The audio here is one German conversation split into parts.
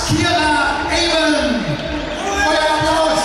Kira Abel. Euer Applaus.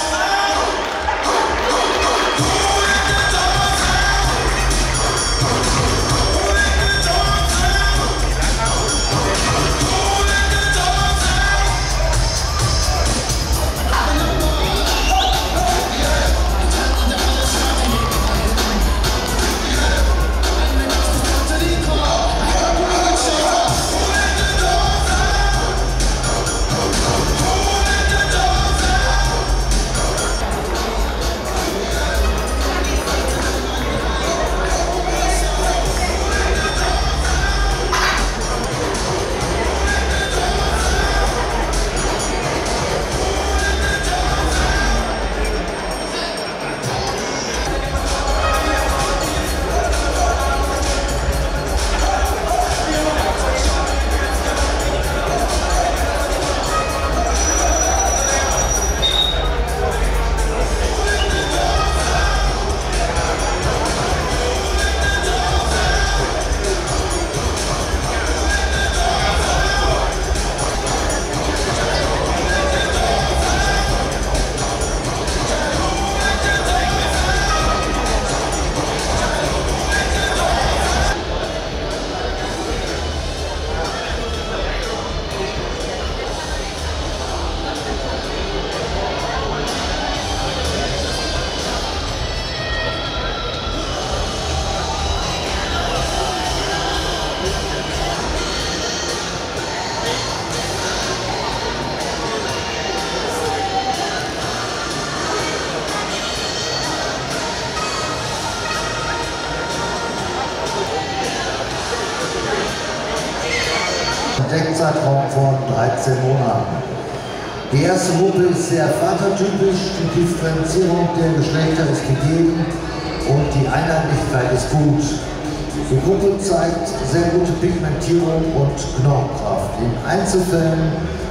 Deckzeitraum von 13 Monaten. Die erste Gruppe ist sehr vatertypisch, die Differenzierung der Geschlechter ist gegeben und die Einheitlichkeit ist gut. Die Gruppe zeigt sehr gute Pigmentierung und Knochenkraft. In Einzelfällen